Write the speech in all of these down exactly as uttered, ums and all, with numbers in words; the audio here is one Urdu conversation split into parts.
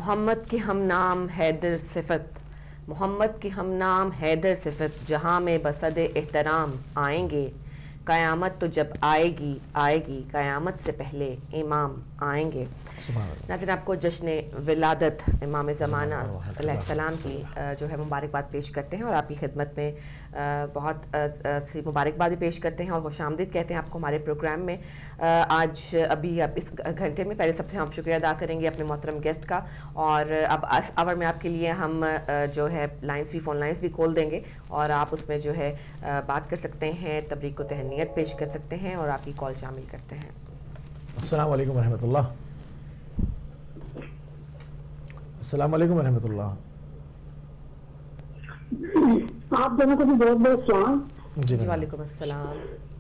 محمد کی ہم نام حیدر صفت، محمد کی ہم نام حیدر صفت، جہاں میں بصد احترام آئیں گے، قیامت تو جب آئے گی آئے گی، قیامت سے پہلے امام آئیں گے۔ ناظرین، آپ کو جشن ولادت امام زمانہ علیہ السلام کی جو ہے مبارکباد پیش کرتے ہیں، اور آپ کی خدمت میں بہت سی مبارکباد بھی پیش کرتے ہیں اور خوش آمدید کہتے ہیں آپ کو ہمارے پروگرام میں۔ آج ابھی اب اس گھنٹے میں پہلے سب سے ہم شکریہ ادا کریں گے اپنے محترم گیسٹ کا، اور اب اس آور میں آپ کے لیے ہم جو ہے لائنز بھی فون لائنز بھی کھول دیں گے، اور آپ اس میں جو ہے بات کر سکتے ہیں، تبریک و تہنیت پیش کر سکتے ہیں، اور آپ کی کال شامل کرتے ہیں۔ السلام علیکم ورحمۃ اللہ۔ السلام علیکم ورحمۃ اللہ۔ آپ دونوں کو بھی بہت بہت سلام۔ جی وعلیکم السلام۔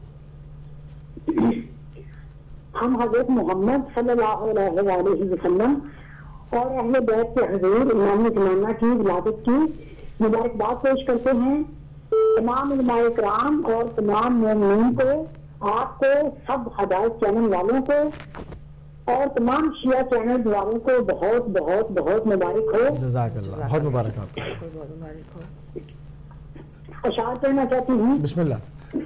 ہم حضرت محمد صلی اللہ علیہ وآلہ وسلم اور اہل بیت کے حضور امام زمانہ کی ولادت کی مبارکباد پیش کرتے ہیں۔ تمام علماء کرام اور تمام مومنین کو، آپ کو، سب ہدایت چینل والوں کو اور تمام شیعہ چینل والوں کو بہت بہت بہت مبارک ہو۔ جزاک اللہ، بہت مبارک آپ کو، بہت مبارک ہو۔ اشعار کہنا چاہتی ہوں۔ بسم اللہ۔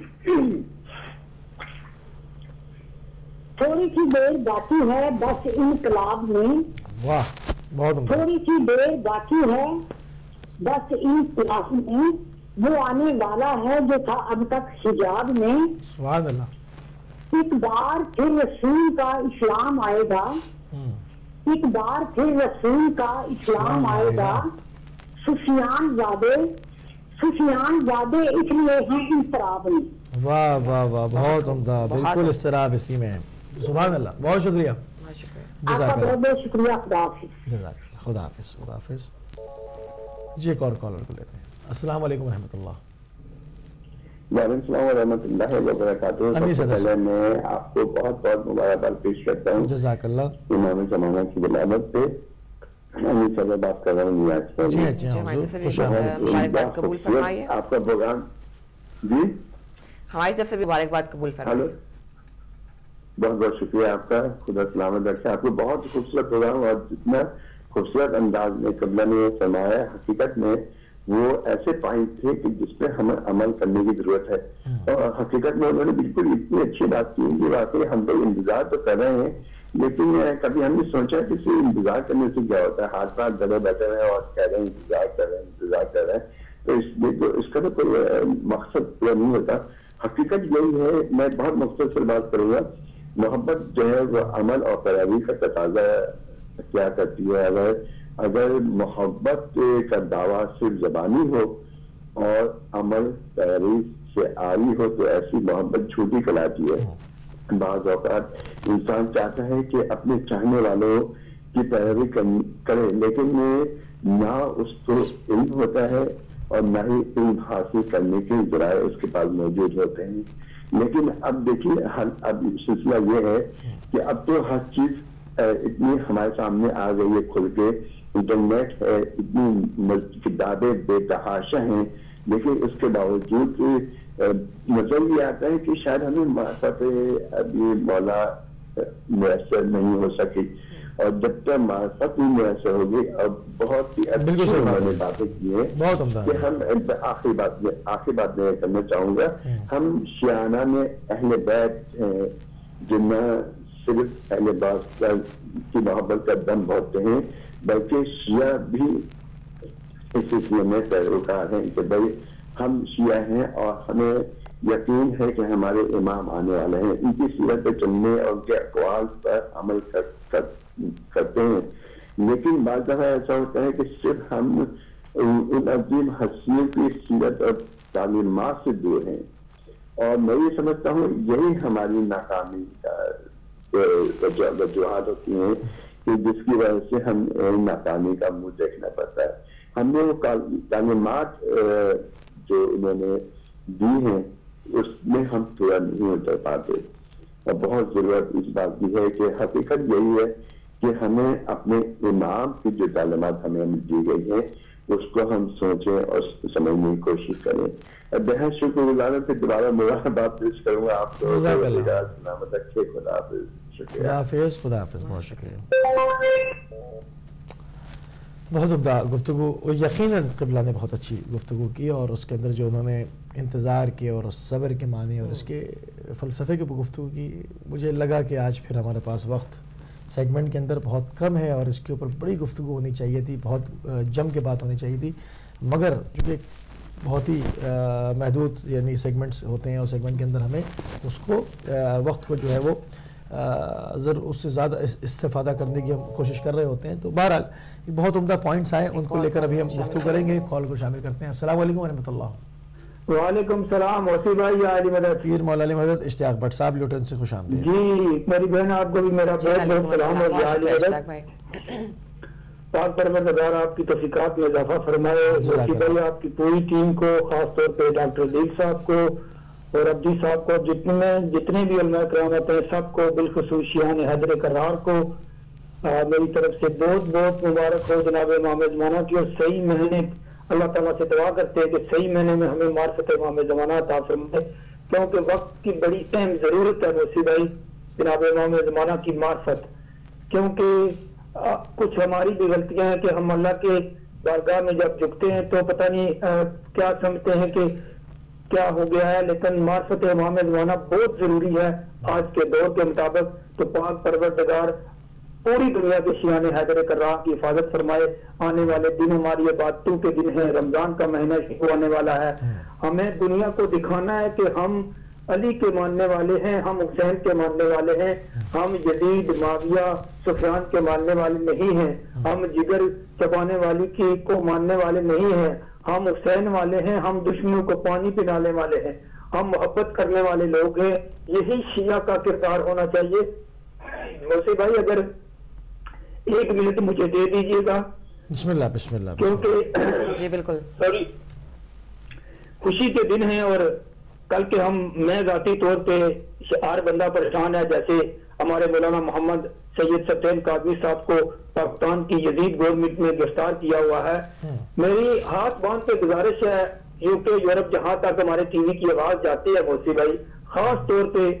تھوڑی سی دیر باقی ہے بس انقلاب میں، واہ بہت عمدہ۔ تھوڑی سی دیر باقی ہے بس انقلاب میں، وہ آنے والا ہے جو تھا اب تک حجاب میں۔ سبحان اللہ۔ ایک بار پھر رسول کا اسلام آئے گا، ایک بار پھر رسول کا اسلام آئے گا۔ سفیان زادے سفیان زادے اس لیے ہیں انقلاب میں۔ واہ واہ واہ، بہت عمدہ، بالکل اضطراب اسی میں ہے۔ سبحان اللہ، بہت شکریہ، آپ کا جزاک بہت اللہ، بہت شکریہ، خدا حافظ۔ جزاک اللہ، خدا حافظ، خدا حافظ۔ جی ایک اور کالر کو لیتے ہیں۔ السلام علیکم ورحمۃ اللہ۔ وعلیکم السلام ورحمۃ اللہ وبرکاتہ۔ سب سے پہلے میں آپ کو بہت بہت مبارکباد پیش کرتا ہوں جزاک اللہ۔ امام زمانہ کی ولادت پہ۔ امین صاحب بات کر رہا ہوں نیاز سے۔ جی اچھا حضور، خوش آمدید۔ مبارکباد قبول فرمائیے۔ آپ کا پروگرام جی ہماری طرف سے بھی مبارکباد قبول فرمائیے۔ بہت بہت شکریہ آپ کا، خدا سلامت رکھے آپ کو۔ بہت خوبصورت پروگرام، اور جتنا خوبصورت انداز میں قبلہ نے فرمایا، حقیقت میں وہ ایسے پوائنٹ تھے کہ جس پہ ہمیں عمل کرنے کی ضرورت ہے، اور حقیقت میں انہوں نے بالکل اتنی اچھی بات کی کہ واقعی ہم تو انتظار تو کر رہے ہیں، لیکن کبھی ہم نے سوچا کہ صرف انتظار کرنے سے کیا ہوتا ہے، ہاتھ پاس گلے بیٹھے ہوئے اور کہہ رہے ہیں انتظار کر رہے ہیں انتظار کر رہے ہیں، تو اس اس کا تو کوئی مقصد پورا نہیں ہوتا۔ حقیقت یہی ہے، میں بہت مختصر بات کروں گا، محبت جو ہے وہ عمل اور پیروی کا تقاضا کیا کرتی ہے۔ اگر اگر محبت کا دعویٰ صرف زبانی ہو اور عمل پیروی سے آئی ہو تو ایسی محبت جھوٹی کہلاتی ہے۔ بعض اوقات انسان چاہتا ہے کہ اپنے چاہنے والوں کی پیروی کرے، لیکن نہ اس کو علم ہوتا ہے اور نہ ہی علم حاصل کرنے کے ذرائع اس کے پاس موجود ہوتے ہیں۔ لیکن اب دیکھیے، اب سلسلہ یہ ہے کہ اب تو ہر چیز اتنی ہمارے سامنے آ گئی ہے کھل کے، انٹرنیٹ ہے، اتنی کتابیں بے تحاشا ہیں، لیکن اس کے باوجود نظر یہ آتا ہے کہ شاید ہمیں معرفت ابھی مولا میسر نہیں ہو سکی، اور جب تک معرفت نہیں میسر ہوگی، اب بہت ہی اچھی انہوں نے باتیں کی ہیں کہ ہم آخری بات آخری بات میں کرنا چاہوں گا، ہم شیعانہ میں اہل بیت جن میں صرف اہل بیت کی محبت کا دم بھرتے ہیں، بلکہ شیعہ بھی اس سلسلے میں پیروکار ہیں کہ بھائی ہم شیعہ ہیں اور ہمیں یقین ہے کہ ہمارے امام آنے والے ہیں، ان کی سیرت پہ چلنے اور ان کے اقوال پر عمل کر, کر, کرتے ہیں۔ لیکن بعض دفعہ ایسا ہوتا ہے کہ صرف ہم ان عظیم ہستیوں کی سیرت اور تعلیمات سے دور ہیں، اور میں یہ سمجھتا ہوں یہی ہماری ناکامی کا وجوہات ہوتی ہیں کہ جس کی وجہ سے ہم ناکامی کا منہ دیکھنا پڑتا ہے۔ ہم نے وہ تعلیمات جو انہوں نے دی ہیں اس میں ہم پورا نہیں اتر پاتے، اور بہت ضرورت اس بات کی ہے کہ حقیقت یہی ہے کہ ہمیں اپنے امام کی جو تعلیمات ہمیں دی گئی ہیں اس کو ہم سوچیں اور سمجھنے کی کوشش کریں۔ بہت شکر گزار ہوں، پھر دوبارہ میرا بات پیش کروں گا آپ کو۔ سلامت رکھے، خدا حافظ، شکریہ۔ خدا حافظ، خدا حافظ، بہت شکریہ۔ بہت عمدہ گفتگو، یقیناً قبلہ نے بہت اچھی گفتگو کی، اور اس کے اندر جو انہوں نے انتظار کیے اور صبر کے معنی اور اس کے فلسفے کے اوپر گفتگو کی، مجھے لگا کہ آج پھر ہمارے پاس وقت سیگمنٹ کے اندر بہت کم ہے اور اس کے اوپر بڑی گفتگو ہونی چاہیے تھی، بہت جم کے بات ہونی چاہیے تھی، مگر چونکہ بہت ہی محدود یعنی سیگمنٹس ہوتے ہیں اور سیگمنٹ کے اندر ہمیں اس کو وقت کو جو ہے وہ ضرور اس سے زیادہ استفادہ کرنے کی ہم کوشش کر رہے ہوتے ہیں. تو بہرحال بہت عمدہ پوائنٹس آئے، ان کو لے کر ابھی ہم گفتگو کریں گے. کال کو شامل کرتے ہیں. السلام علیکم ورحمۃ اللہ. وعلیکم السلام وسیع بھائی یا علی مدد. پیر مولا علی مدد. اشتیاق بٹ صاحب لوٹن سے خوش آمدید. جی میری بہن آپ کو بھی میرا بہت بہت سلام اور یا علی مدد. پاک پروردگار آپ کی توفیقات میں اضافہ فرمائے. وسیع بھائی آپ کی پوری ٹیم کو، خاص طور پہ ڈاکٹر عدیل صاحب کو اور عبدی صاحب کو، جتنے جتنے بھی علماء کرام ہوتے ہیں سب کو، بالخصوص شیعان حیدر کرار کو میری طرف سے بہت بہت مبارک ہو جناب امام زمانہ کی. اور صحیح مہینے اللہ تعالیٰ سے دعا کرتے ہیں کہ صحیح مہینے میں ہمیں معرفت امام زمانہ عطا فرمائے، کیونکہ وقت کی بڑی اہم ضرورت ہے وسیع بھائی جناب امام زمانہ کی معرفت. کیونکہ کچھ ہماری بھی غلطیاں ہیں کہ ہم اللہ کے بارگاہ میں جب جھکتے ہیں تو پتہ نہیں کیا سمجھتے ہیں کہ کیا ہو گیا ہے، لیکن معرفت امام زمانہ بہت ضروری ہے آج کے دور کے مطابق. تو پاک پروردگار پوری دنیا کے شیعان حیدر کرار کی حفاظت فرمائے. آنے والے دن ہماری عبادتوں کے دن ہیں، رمضان کا مہینہ شروع ہونے والا ہے. ہمیں دنیا کو دکھانا ہے کہ ہم علی کے ماننے والے ہیں، ہم حسین کے ماننے والے ہیں، ہم یزید معاویہ سفیان کے ماننے والے نہیں ہیں، ہم جگر چبانے والی کی کو ماننے والے نہیں ہیں، ہم حسین والے ہیں، ہم دشمنوں کو پانی پلانے والے ہیں، ہم محبت کرنے والے لوگ ہیں. یہی شیعہ کا کردار ہونا چاہیے. موسی بھائی اگر ایک منٹ مجھے دے دیجیے گا. بسم اللہ بسم اللہ. کیونکہ جی بالکل سوری خوشی کے دن ہیں، اور کل کے ہم میں ذاتی طور پہ ہر بندہ پریشان ہے. جیسے ہمارے مولانا محمد سید سفین قادری صاحب کو پاکستان کی یزید گورنمنٹ نے گرفتار کیا ہوا ہے. میری ہاتھ باندھ کے گزارش ہے یو کے یورپ جہاں تک ہمارے ٹی وی کی آواز جاتی ہے موسی بھائی، خاص طور پہ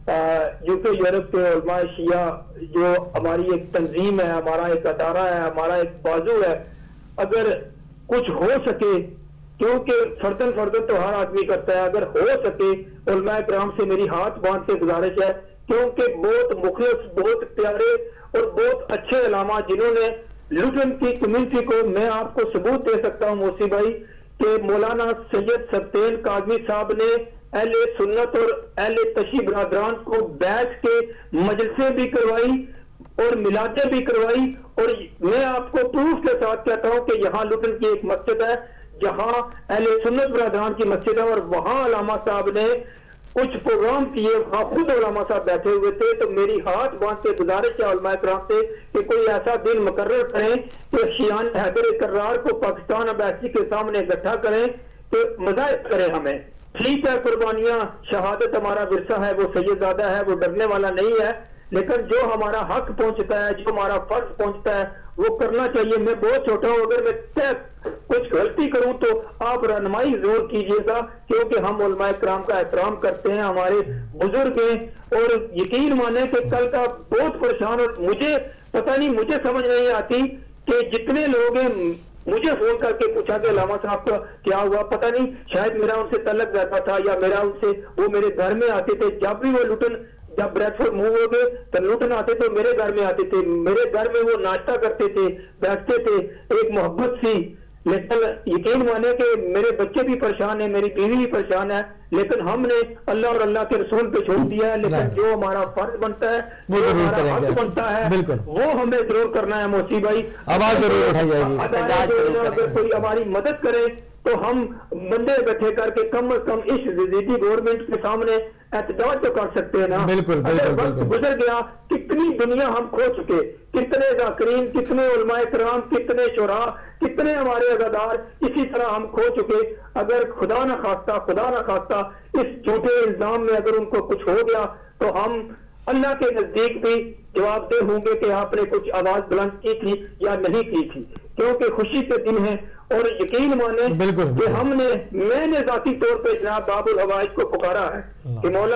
یو کے یورپ کے علماء شیعہ جو ہماری ایک تنظیم ہے، ہمارا ایک ادارہ ہے، ہمارا ایک بازو ہے، اگر کچھ ہو سکے، کیونکہ فردن فردن تو ہر آدمی کرتا ہے، اگر ہو سکے علماء کرام سے میری ہاتھ باندھ کے گزارش ہے، کیونکہ بہت مخلص، بہت پیارے اور بہت اچھے علماء جنہوں نے لٹن کی کمیونٹی کو، میں آپ کو ثبوت دے سکتا ہوں موسی بھائی کہ مولانا سید سفین قادری صاحب نے اہل سنت اور اہل تشیع برادران کو بیٹھ کے مجلسیں بھی کروائی اور میلادیں بھی کروائی. اور میں آپ کو پروف کے ساتھ کہتا ہوں کہ یہاں لٹن کی ایک مسجد ہے جہاں اہل سنت برادران کی مسجد ہے، اور وہاں علامہ صاحب نے کچھ پروگرام کیے، وہاں خود علامہ صاحب بیٹھے ہوئے تھے. تو میری ہاتھ باندھ کے گزارش ہے علماء کرام سے کہ کوئی ایسا دن مقرر کریں کہ شیعان حیدر کرار کو پاکستان امبیسی کے سامنے اکٹھا کریں تو مظاہر کریں. ہمیں ٹھیک ہے قربانیاں، شہادت ہمارا ورثہ ہے، وہ سید زادہ ہے، وہ ڈرنے والا نہیں ہے، لیکن جو ہمارا حق پہنچتا ہے، جو ہمارا فرض پہنچتا ہے وہ کرنا چاہیے. میں بہت چھوٹا ہوں، اگر میں کچھ غلطی کروں تو آپ رہنمائی ضرور کیجیے گا، کیونکہ ہم علماء کرام کا احترام کرتے ہیں، ہمارے بزرگ ہیں. اور یقین مانیں کہ کل کا بہت پریشان، اور مجھے پتہ نہیں، مجھے سمجھ نہیں آتی کہ جتنے لوگ ہیں مجھے فون کر کے پوچھا کہ علامہ صاحب کا کیا ہوا، پتہ نہیں شاید میرا ان سے تعلق رہتا تھا یا میرا ان سے، وہ میرے گھر میں آتے تھے جب بھی وہ لٹن، جب بریڈ فورڈ موو ہو گئے تو لٹن آتے تھے، میرے گھر میں آتے تھے، میرے گھر میں وہ ناشتہ کرتے تھے، بیٹھتے تھے، ایک محبت سی. لیکن یقین مانے کہ میرے بچے بھی پریشان ہیں، میری بیوی بھی پریشان ہے، لیکن ہم نے اللہ اور اللہ کے رسول پہ چھوڑ دیا ہے. لیکن جو ہمارا فرض بنتا ہے، جو ہمارا حق بنتا ہے، وہ ہمیں ضرور کرنا ہے موسی بھائی. آواز ضرور اٹھائی جائے گی. اگر کوئی ہماری مدد کرے تو ہم بندے بیٹھے کر کے کم از کم اس یزیدی گورنمنٹ کے سامنے احتجاج تو کر سکتے ہیں نا. بالکل اگر وقت گزر گیا، کتنی دنیا ہم کھو چکے، کتنے ذاکرین، کتنے علماء کرام، کتنے شعراء، کتنے ہمارے عزادار اسی طرح ہم کھو چکے. اگر خدا نہ خواستہ خدا نہ خواستہ اس جھوٹے الزام میں اگر ان کو کچھ ہو گیا تو ہم اللہ کے نزدیک بھی جواب دہ ہوں گے کہ آپ نے کچھ آواز بلند کی تھی یا نہیں کی تھی، کیونکہ خوشی کے دن ہیں. اور یقین مانیں کہ ہم نے، میں نے ذاتی طور پہ جناب باب الحوائج کو پکارا ہے کہ مولا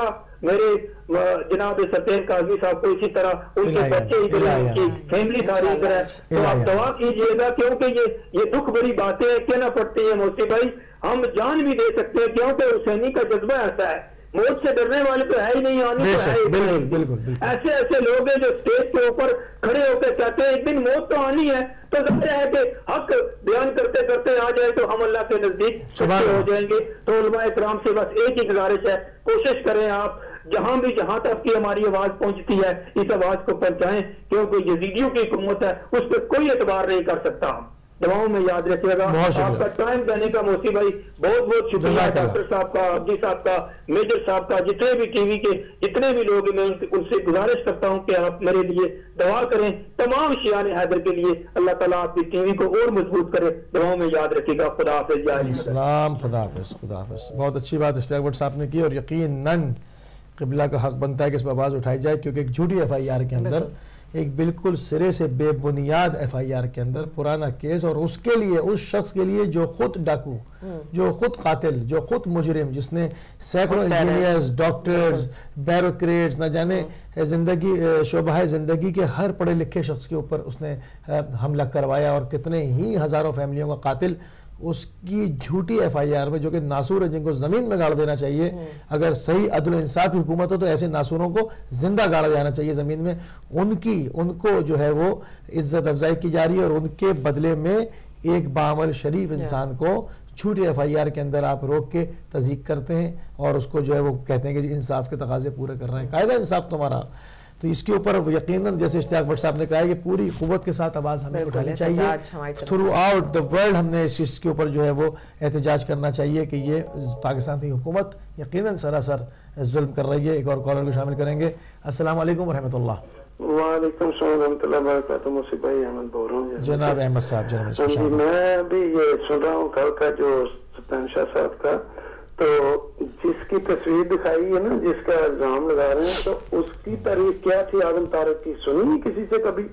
میرے جناب سلطین قاضی صاحب کو اسی طرح ان کے بچے ادھر ہیں، ان کی فیملی ساری ادھر ہے، تو آپ دعا کیجئے گا، کیونکہ یہ یہ دکھ بری باتیں کہنا پڑتی ہیں موسی بھائی، ہم جان بھی دے سکتے ہیں کیونکہ حسینی کا جذبہ ایسا ہے، موت سے ڈرنے والے تو ہے ہی نہیں، آنی تو ہے ہی نہیں۔ ایسے ایسے لوگ ہیں جو اسٹیج کے اوپر کھڑے ہو کے کہتے ہیں ایک دن موت تو آنی ہے، تو ظاہر ہے کہ حق بیان کرتے کرتے آ جائے تو ہم اللہ کے نزدیک سچے ہو جائیں گے۔ تو علماء کرام سے بس ایک ہی گزارش ہے، کوشش کریں آپ جہاں بھی جہاں تک کی ہماری آواز پہنچتی ہے اس آواز کو پہنچائیں، کیونکہ یزیدیوں کی حکومت ہے، اس پہ کوئی اعتبار نہیں کر سکتا۔ ہم دعاؤں میں یاد رکھیے گا، آپ کا ٹائم دینے کا موسی بھائی بہت بہت شکریہ، ڈاکٹر صاحب کا، عبدی صاحب کا، میجر صاحب کا، جتنے بھی ٹی وی کے جتنے بھی لوگ ہیں، میں ان سے گزارش کرتا ہوں کہ آپ میرے لیے دعا کریں، تمام شیعان حیدر کے لیے اللہ تعالیٰ آپ کی ٹی وی کو اور مضبوط کرے، دعاؤں میں یاد رکھیے گا۔ خدا حافظ، یا السلام، خدا حافظ، خدا حافظ۔ بہت اچھی بات اشتیاق بٹ صاحب نے کی، اور یقیناً قبلہ کا حق بنتا ہے کہ اس پہ آواز اٹھائی جائے، کیونکہ ایک جھوٹی ایف آئی آر کے اندر، ایک بالکل سرے سے بے بنیاد ایف آئی آر کے اندر پرانا کیس، اور اس کے لیے، اس شخص کے لیے جو خود ڈاکو، جو خود قاتل، جو خود مجرم، جس نے سینکڑوں انجینئرز، ڈاکٹرز، بیوروکریٹس، نہ جانے زندگی شعبہ زندگی کے ہر پڑھے لکھے شخص کے اوپر اس نے حملہ کروایا، اور کتنے ہی ہزاروں فیملیوں کا قاتل، اس کی جھوٹی ایف آئی آر میں جو کہ ناصور ہے، جن کو زمین میں گاڑ دینا چاہیے، اگر صحیح عدل و انصافی حکومت ہو تو ایسے ناصوروں کو زندہ گاڑا جانا چاہیے زمین میں، ان کی ان کو جو ہے وہ عزت افزائی کی جا رہی ہے، اور ان کے بدلے میں ایک بعمل شریف انسان کو جھوٹی ایف آئی آر کے اندر آپ روک کے تصدیق کرتے ہیں، اور اس کو جو ہے وہ کہتے ہیں کہ انصاف کے تقاضے پورے کر رہے ہیں، قاعدہ انصاف تمہارا۔ تو اس کے اوپر یقیناً جیسے اشتیاق بٹ صاحب نے کہا ہے کہ پوری قوت کے ساتھ آواز ہمیں اٹھانی چاہیے، تھرو آؤٹ دا ورلڈ ہم نے اس چیز کے اوپر جو ہے وہ احتجاج کرنا چاہیے کہ یہ پاکستان کی حکومت یقیناً سراسر ظلم کر رہی ہے۔ ایک اور کالر کو شامل کریں گے۔ السلام علیکم ورحمۃ اللہ۔ وعلیکم السلام ورحمۃ اللہ وبرکاتہ۔ موسی بھائی احمد بول رہا ہوں۔ جناب احمد صاحب، جناب میں بھی یہ سن رہا ہوں کل کا جو سلطان شاہ صاحب کا، تو جس کی تصویر دکھائی ہے نا، جس کا الزام لگا رہے ہیں، تو اس کی تاریخ کیا تھی آدم طارق کی؟ سنی کسی سے کبھی؟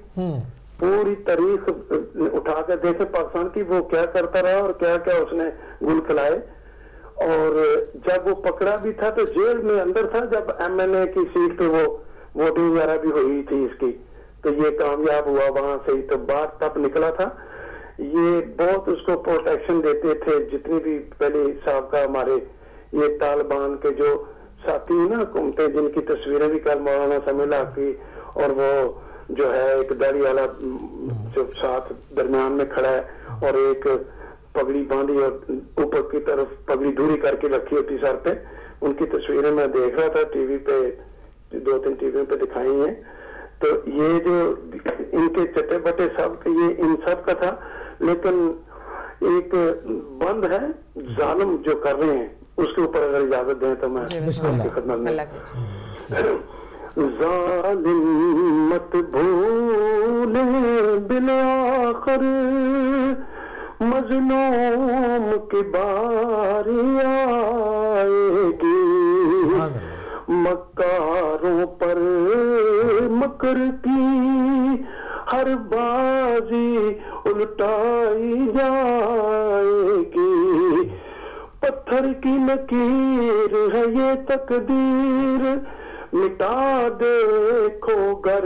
پوری تاریخ اٹھا کر دیکھے پاکستان کی، وہ کیا کرتا رہا اور کیا کیا اس نے گل کھلائے۔ اور جب وہ پکڑا بھی تھا تو جیل میں اندر تھا، جب ایم این اے کی سیٹ پہ وہ ووٹنگ وغیرہ بھی ہوئی تھی اس کی، تو یہ کامیاب ہوا وہاں سے ہی، تو باہر تب نکلا تھا۔ یہ بہت اس کو پروٹیکشن دیتے تھے، جتنی بھی پہلے سابقہ ہمارے یہ طالبان کے جو ساتھی نا حکومتیں، جن کی تصویریں بھی کل مولانا سمیع کی، اور وہ جو ہے ایک داڑھی والا جو ساتھ درمیان میں کھڑا ہے، اور ایک پگڑی باندھی اور اوپر کی طرف پگڑی دوری کر کے رکھی ہوتی سر پہ، ان کی تصویریں میں دیکھ رہا تھا ٹی وی پہ، دو تین ٹی وی پہ دکھائی ہیں۔ تو یہ جو ان کے چٹے بٹے سب، یہ ان سب کا تھا، لیکن ایک بند ہے ظالم جو کر رہے ہیں، اس کے اوپر اگر اجازت دیں تو میں آپ کی خدمت میں۔ ظالم مت بھولے بالآخر مظلوم کی باری آئے گی، مکاروں پر مکر کی ہر بازی الٹائی جائے گی، پتھر کی لکیر ہے یہ تقدیر، مٹا دیکھو گر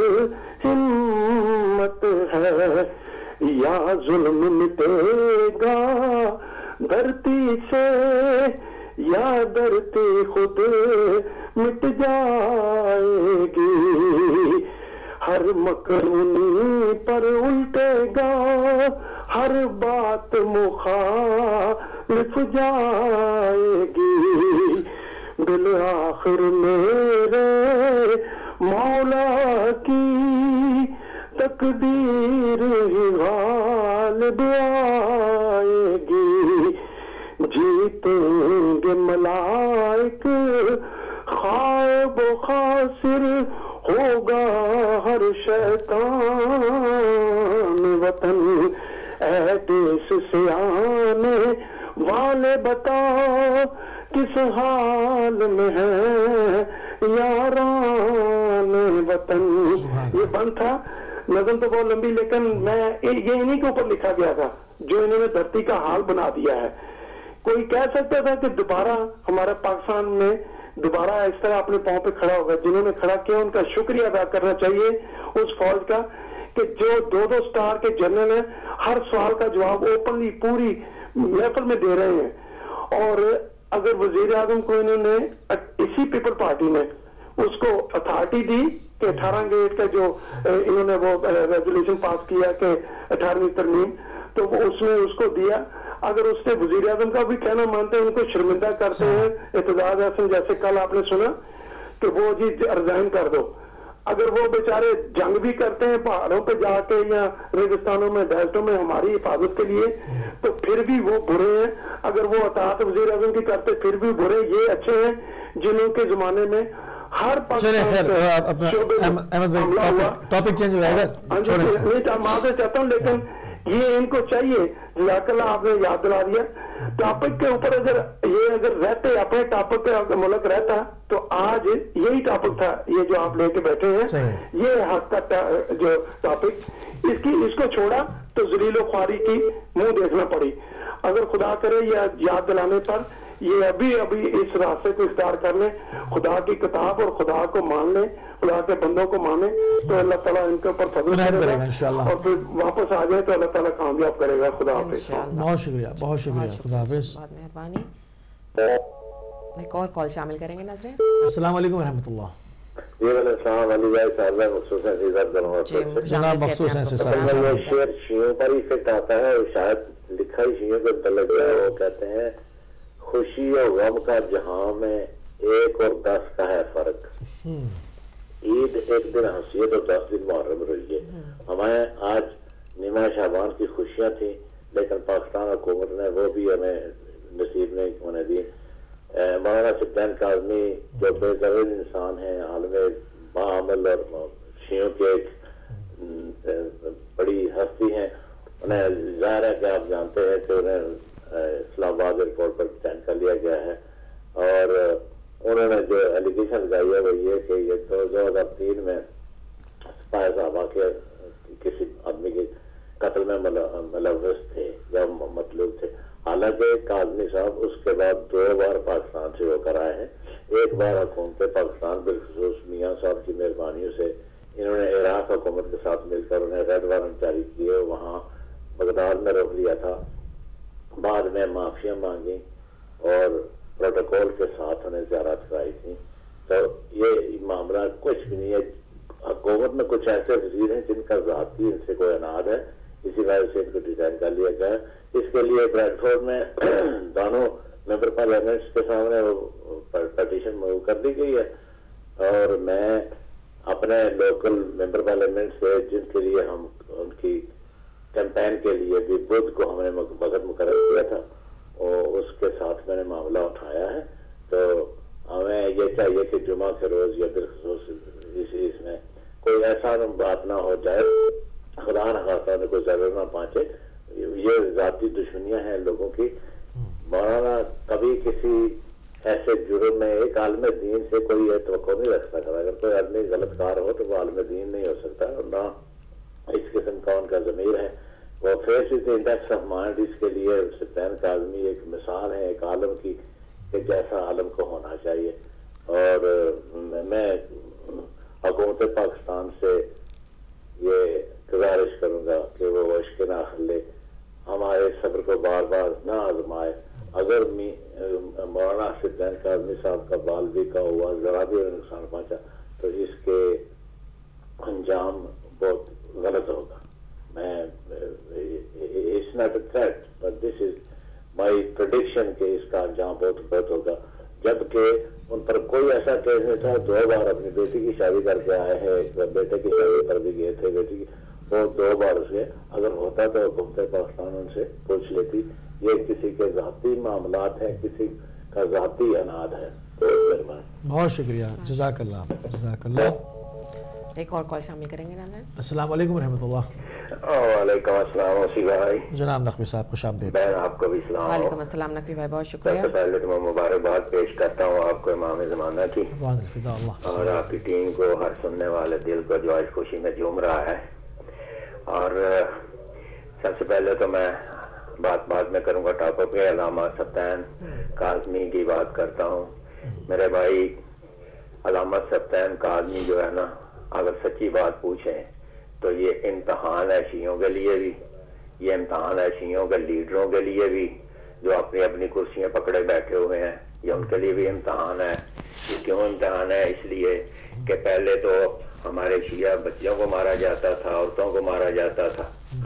ہمت ہے، یا ظلم مٹے گا دھرتی سے، یا دھرتی خود مٹ جائے گی، ہر مکرونی پر الٹے گا، ہر بات مخالف جائے گی، بالآخر میرے مولا کی تقدیر ہی غالب آئے گی، جیتیں گے ملائک خائب و خاسر ہوگا ہر شیطان وطن، اے دیس سے آنے والے بتا کس حال میں ہے یاران وطن۔ یہ بند تھا، نظم تو بہت لمبی، لیکن میں یہ انہی کے اوپر لکھا گیا تھا جو انہوں نے دھرتی کا حال بنا دیا ہے۔ کوئی کہہ سکتا تھا کہ دوبارہ ہمارا پاکستان میں دوبارہ اس طرح اپنے پاؤں پہ کھڑا ہوگا. جنہوں نے کھڑا کیا ان کا شکریہ ادا کرنا چاہیے اس فوج کا کہ جو دو دو سٹار کے جنرل ہیں, ہر سوال کا جواب اوپنلی پوری محفل میں دے رہے ہیں. اور اگر وزیر اعظم کو انہوں نے اسی پیپل پارٹی نے اس کو اتھارٹی دی کہ اٹھارہ گیٹ کا جو انہوں نے وہ ریزولوشن پاس کیا کہ اٹھارہویں ترمیم, تو وہ اس میں اس کو دیا. اگر اس نے وزیر اعظم کا بھی کہنا مانتے ہیں, ان کو شرمندہ کرتے ہیں, اعتزاز احسن جیسے کل آپ نے سنا کہ وہ جی ریزائن کر دو. اگر وہ بیچارے جنگ بھی کرتے ہیں پہاڑوں پہ جا کے یا ریگستانوں میں ڈیزرٹوں میں ہماری حفاظت کے لیے, تو پھر بھی وہ برے ہیں. اگر وہ اطاعت وزیر اعظم کی کرتے پھر بھی برے. یہ اچھے ہیں جنہوں کے زمانے میں ہر ٹاپک چینج ہو جائے گا, معذرت چاہتا ہوں, لیکن یہ ان کو چاہیے. جزاک اللہ, آپ نے یاد دلا دیا. ٹاپک کے اوپر اگر یہ اگر رہتے اپنے ٹاپک پہ ملک رہتا تو آج یہی ٹاپک تھا یہ جو آپ لے کے بیٹھے ہیں, یہ حق کا جو ٹاپک, اس کی اس کو چھوڑا تو ذلیل و خواری کی منہ دیکھنا پڑی. اگر خدا کرے یا یاد دلانے پر یہ ابھی ابھی اس راستے کو اختیار کر لیں, خدا کی کتاب اور خدا کو مان لیں, خدا کے بندوں کو مانیں, تو اللہ تعالیٰ ان کے اوپر فضل کرے گا اور پھر واپس آ جائے تو اللہ تعالیٰ کامیاب کرے گا. خدا حافظ. بہت شکریہ, بہت شکریہ, خدا حافظ. بہت مہربانی. ایک اور کال شامل کریں گے ناظرین. السلام علیکم و رحمۃ اللہ. جی السلام علی بھائی صاحب, میں مخصوص ہیں سیزر کروں جناب مخصوص ہیں یہ شعر شیعوں پر ہی فٹ آتا ہے, شاید لکھا ہی شیعوں کے متعلق ہے. وہ کہتے ہیں خوشی اور غم کا جہاں میں ایک اور دس کا ہے فرق, عید ایک دن ہنسی ہے تو دس دن محرم رہی ہے. ہمیں آج نیمہ شعبان کی خوشیاں تھیں, لیکن پاکستان حکومت نے وہ بھی ہمیں نصیب نہیں ہونے دی. مولانا سبطین کاظمی جو بے ضرور انسان ہیں, عالم باعمل اور شیعوں کے ایک بڑی ہستی ہیں, انہیں ظاہر ہے کہ آپ جانتے ہیں کہ انہیں اسلام آباد ایئرپورٹ پر ڈیٹین کر لیا گیا ہے. اور انہوں نے جو ایلیگیشن لگائی ہے وہ یہ کہ یہ دو ہزار تین میں سپاہی صحابہ کے کسی آدمی کے قتل میں ملوث تھے یا مطلوب تھے. حالانکہ کاظمی صاحب اس کے بعد دو بار پاکستان سے ہو کر آئے ہیں. ایک بار حکومت پاکستان بالخصوص میاں صاحب کی مہربانیوں سے انہوں نے عراق حکومت کے ساتھ مل کر انہیں ریڈ وارنٹ جاری کیے, وہاں بغداد میں روک لیا تھا. بعد میں معافیاں مانگی اور پروٹوکول کے ساتھ انہیں زیارت کرائی تھی. تو یہ معاملہ کچھ بھی نہیں ہے. حکومت میں کچھ ایسے وزیر ہیں جن کا ذاتی ان سے کوئی اناد ہے, اسی وجہ سے ان کو ڈیزائن کر لیا گیا. اس کے لیے بریڈ فورڈ میں دونوں ممبر پارلیمنٹس کے سامنے پٹیشن موو کر دی گئی ہے, اور میں اپنے لوکل ممبر پارلیمنٹ سے جن کے لیے ہم ان کی کیمپین کے لیے بھی بدھ کو ہم نے وقت مقرر کیا تھا, اور اس کے ساتھ میں نے معاملہ اٹھایا ہے. تو ہمیں یہ چاہیے کہ جمعہ کے روز یا بالخصوص اس اس میں کوئی ایسا بات نہ ہو جائے, خدا نخواستہ نے کوئی ضرور نہ پہنچے. یہ ذاتی دشمنیاں ہیں لوگوں کی. مولانا کبھی کسی ایسے جرم میں ایک عالم دین سے کوئی یہ توقع نہیں رکھ سکتا. اگر کوئی آدمی غلط کار ہو تو وہ عالم دین نہیں ہو سکتا, اور نہ اس قسم کا ان کا ضمیر ہے. وہ face is index of mind. اس کے لیے سبطین کاظمی ایک مثال ہے ایک عالم کی کہ جیسا عالم کو ہونا چاہیے. اور میں حکومت پاکستان سے یہ گزارش کروں گا کہ وہ اشک ناخر لے, ہمارے صبر کو بار بار نہ آزمائے. اگر مولانا سبطین کاظمی صاحب کا بال بھی کا ہوا, ذرا بھی نقصان پہنچا, تو اس کے انجام بہت غلط ہوگا. میں it's not a threat but this is my prediction کہ اس کا انجام بہت غلط ہوگا. جبکہ ان پر کوئی ایسا کیس نہیں تھا. دو بار اپنی بیٹی کی شادی کر کے آئے ہیں, بیٹے کی شادی پر بھی گئے تھے بیٹی کی, وہ دو بار اسے اگر ہوتا تو حکومت پاکستان ان سے پوچھ لیتی. یہ کسی کے ذاتی معاملات ہیں, کسی کا ذاتی اناد ہے. بہت شکریہ, جزاک اللہ, جزاک اللہ. ایک اور کال شامل کریں گے ناظرین. السلام علیکم ورحمۃ اللہ. وعلیکم السلام وسیع بھائی. جناب نقوی صاحب خوش آمدید. بہن آپ کو بھی سلام. وعلیکم السلام نقوی بھائی, بہت شکریہ. سب سے پہلے تو میں مبارکباد پیش کرتا ہوں آپ کو امام زمانہ کی, اور آپ کی ٹیم کو, ہر سننے والے دل کو جو آج خوشی میں جھوم رہا ہے. اور سب سے پہلے تو میں بات بعد میں کروں گا ٹاپک پہ, علامہ سبطین کاظمی کی بات کرتا ہوں میرے بھائی علامہ سبطین کاظمی جو ہے نا، اگر سچی بات پوچھیں تو یہ امتحان ہے شیعوں کے لیے بھی، یہ امتحان ہے شیعوں کے لیڈروں کے لیے بھی جو اپنی اپنی کرسیاں پکڑے بیٹھے ہوئے ہیں، یہ ان کے لیے بھی امتحان ہے۔ یہ کیوں امتحان ہے؟ اس لیے کہ پہلے تو ہمارے شیعہ بچوں کو مارا جاتا تھا، عورتوں کو مارا جاتا تھا،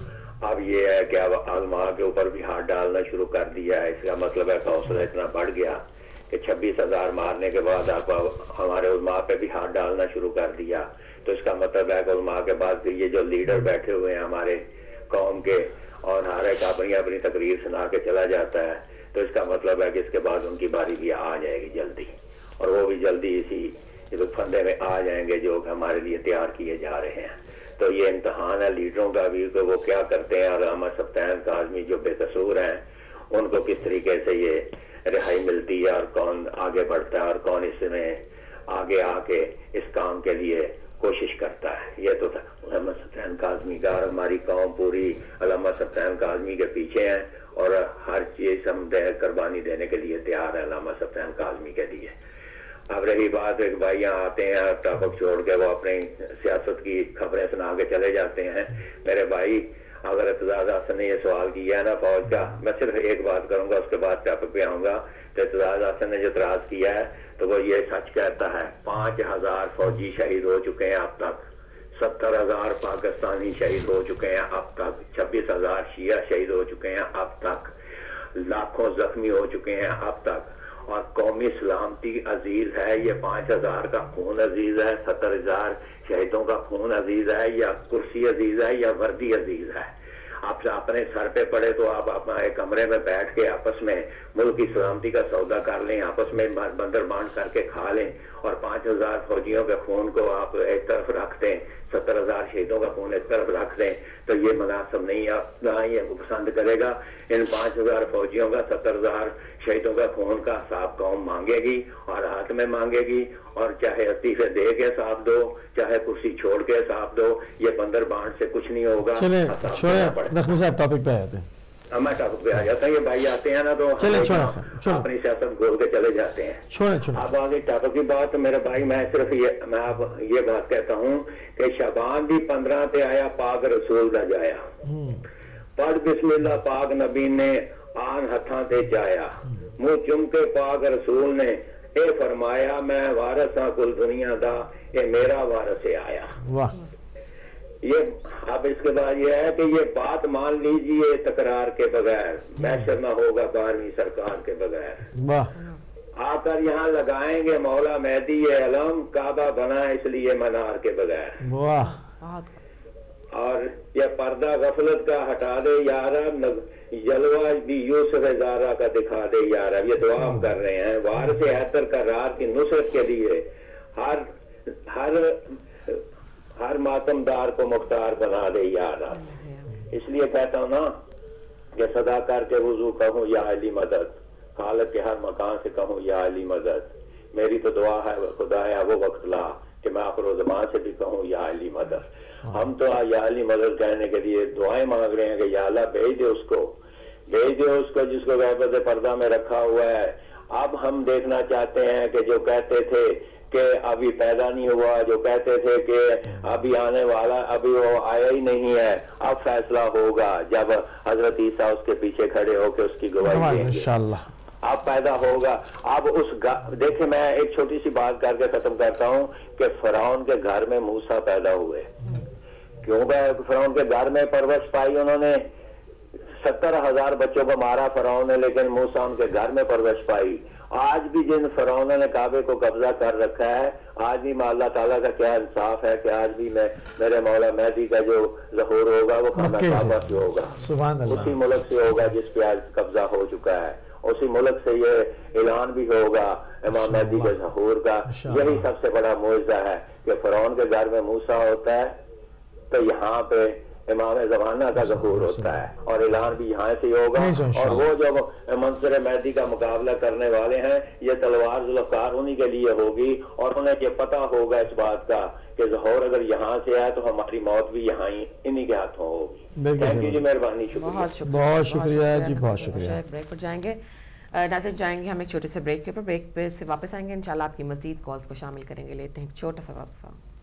اب یہ ہے کہ اب علماء کے اوپر بھی ہاتھ ڈالنا شروع کر دیا ہے۔ اس کا مطلب ہے کہ حوصلہ اتنا بڑھ گیا کہ چھبیس ہزار مارنے کے بعد آپ ہمارے علماء پہ بھی ہاتھ ڈالنا شروع کر دیا، تو اس کا مطلب ہے کہ علماء کے بعد یہ جو لیڈر بیٹھے ہوئے ہیں ہمارے قوم کے، اور ہر ایک اپنی اپنی تقریر سنا کے چلا جاتا ہے، تو اس کا مطلب ہے کہ اس کے بعد ان کی باری بھی آ جائے گی جلدی، اور وہ بھی جلدی اسی پھندے میں آ جائیں گے جو کہ ہمارے لیے تیار کیے جا رہے ہیں۔ تو یہ امتحان ہے لیڈروں کا بھی کہ وہ کیا کرتے ہیں، اور علامہ سبطین کاظمی جو بے قصور ہیں ان کو کس طریقے سے یہ رہائی ملتی ہے، اور کون آگے بڑھتا ہے اور کون اس میں آگے آ کے اس کام کے لیے کوشش کرتا ہے۔ یہ تو علامہ سبطین کاظمی کا، اور ہماری قوم پوری علامہ سبطین کاظمی کے پیچھے ہیں، اور ہر چیز ہم قربانی دینے کے لیے تیار ہے علامہ سبطین کاظمی کے لیے۔ اب رہی بات ایک بھائی یہاں آتے ہیں ٹاپک چھوڑ کے وہ اپنی سیاست کی خبریں سنا کے چلے جاتے ہیں۔ میرے بھائی اگر اعتزاز حسن نے یہ سوال کیا ہے نا فوج کا، میں صرف ایک بات کروں گا اس کے بعد ٹاپک پہ آؤں گا، تو اعتزاز حسن نے جو اعتراض کیا ہے تو وہ یہ سچ کہتا ہے، پانچ ہزار فوجی شہید ہو چکے ہیں اب تک، ستر ہزار پاکستانی شہید ہو چکے ہیں اب تک، چھبیس ہزار شیعہ شہید ہو چکے ہیں اب تک، لاکھوں زخمی ہو چکے ہیں اب تک، اور قومی سلامتی عزیز ہے، یہ پانچ ہزار کا خون عزیز ہے، ستر ہزار شہیدوں کا خون عزیز ہے، یا کرسی عزیز ہے، یا وردی عزیز ہے؟ آپ اپنے سر پہ پڑے تو آپ اپنے کمرے میں بیٹھ کے آپس میں ملک کی سلامتی کا سودا کر لیں، آپس میں بندر بانٹ کر کے کھا لیں، اور پانچ ہزار فوجیوں کے خون کو آپ ایک طرف رکھ دیں، ستر ہزار شہیدوں کا خون ایک طرف رکھ دیں، تو یہ مناسب نہیں ہے، نہ یہ پسند کرے گا۔ ان پانچ ہزار فوجیوں کا، ستر ہزار شہیدوں کا خون کا حساب قوم مانگے گی، اور ہاتھ میں مانگے گی، اور چاہے استعفے دے کے حساب دو، چاہے کرسی چھوڑ کے حساب دو، یہ بندر بانٹ سے کچھ نہیں ہوگا۔ چلیں نقوی صاحب ٹاپک پہ آئے تھے، میں ٹاپک پہ آ جاتا ہوں۔ یہ بھائی آتے ہیں نا تو اپنی سیاست گول کے چلے جاتے ہیں۔ اب آگے ٹاپک کی بات، میرے بھائی میں صرف یہ میں آپ یہ بات کہتا ہوں کہ شعبان دی پندرہ تے آیا پاک رسول دا جایا، پڑھ بسم اللہ پاک نبی نے آن ہتھاں تے جایا، منہ چم کے پاک رسول نے اے فرمایا میں وارث ہاں کل دنیا دا، اے میرا وارث آیا۔ واہ، یہ اب اس کے بعد یہ ہے کہ یہ بات مان لیجئے تکرار کے بغیر، محشر نہ ہوگا بارہویں سرکار کے بغیر۔ واہ، آ کر یہاں لگائیں گے مولا مہدی علم، کعبہ بنا اس لیے منار کے بغیر۔ واہ، اور یہ پردہ غفلت کا ہٹا دے یارا، جلوہ بھی یوسف زارا کا دکھا دے یارا۔ یہ دعا ہم کر رہے ہیں وارث حیدر کرار کی نصرت کے لیے، ہر ہر ہر ماتم دار کو مختار بنا دے یارا۔ اس لیے کہتا ہوں نا کہ صدا کر کے وضو کہوں یا علی مدد، خالق کے ہر مکان سے کہوں یا علی مدد، میری تو دعا ہے خدایا وہ وقت لا کہ میں آخر و زمان سے بھی کہوں یا علی مدد۔ ہم تو یا علی مدد کہنے کے لیے دعائیں مانگ رہے ہیں کہ یا اللہ بھیج دے اس کو، بھیج دے اس کو جس کو غیبت پردہ میں رکھا ہوا ہے۔ اب ہم دیکھنا چاہتے ہیں کہ جو کہتے تھے کہ ابھی پیدا نہیں ہوا، جو کہتے تھے کہ ابھی آنے والا، ابھی وہ آیا ہی نہیں ہے، اب فیصلہ ہوگا جب حضرت عیسیٰ اس کے پیچھے کھڑے ہو کے اس کی گواہی دیں گے، انشاءاللہ اب پیدا ہوگا۔ اب اس دیکھیں میں ایک چھوٹی سی بات کر کے ختم کرتا ہوں کہ فرعون کے گھر میں موسیٰ پیدا ہوئے، کیوں کہ فرعون کے گھر میں پرورش پائی انہوں نے، ستر ہزار بچوں کو مارا فرعون نے، لیکن موسیٰ ان کے گھر میں پرورش پائی۔ آج بھی جن فرعون نے کعبے کو قبضہ کر رکھا ہے، آج بھی اللہ تعالیٰ کا کیا انصاف ہے کہ آج بھی میں میرے مولا مہدی کا جو ظہور ہوگا وہ خانہ کعبہ سے ہوگا، اسی ملک سے ہوگا جس پہ آج قبضہ ہو چکا ہے، اسی ملک سے یہ اعلان بھی ہوگا امام مہدی کے ظہور کا۔ یہی سب سے بڑا معجزہ ہے کہ فرعون کے گھر میں موسیٰ ہوتا ہے تو یہاں پہ امام زمانہ کا ظہور ہوتا ہے، اور اعلان بھی یہاں سے ہوگا، اور وہ جو منظر مہدی کا مقابلہ کرنے والے ہیں یہ تلوار ذوالفقار انہی کے لیے ہوگی، اور انہیں یہ پتہ ہوگا اس بات کا کہ ظہور اگر یہاں سے ہے تو ہماری موت بھی یہاں ہی انہی کے ہاتھوں ہوگی۔ تھینک یو جی، مہربانی، شکریہ، بہت شکریہ جی، بہت شکریہ۔ بریک پر جائیں گے۔ ناظرین جائیں گے ہم ایک چھوٹے سے بریک کے اوپر، بریک پہ سے واپس آئیں گے انشاءاللہ آپ کی مزید کالز کو شامل کریں گے. لیتے ہیں ایک چھوٹا سا وقفہ.